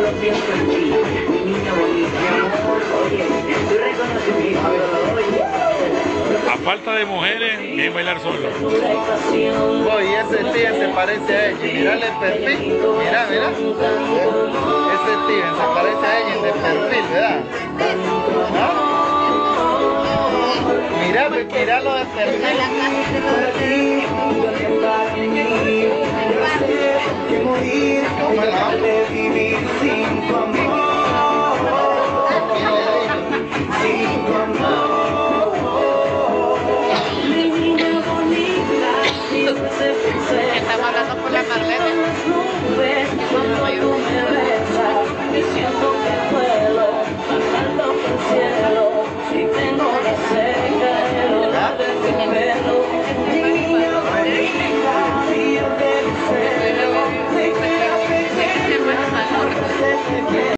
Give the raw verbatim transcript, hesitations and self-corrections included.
solo pienso en ti, mi niña bonita, mi amor, oye, tu reconocimiento, oye. A falta de mujeres, bien bailar solo. Oye, ese Steven se parece a ella. Mirale el perfil. Mira, mira. Ese Steven se parece a ella de perfil, ¿verdad? ¿Ah? Mira, míralo de perfil. ¿Cómo es la?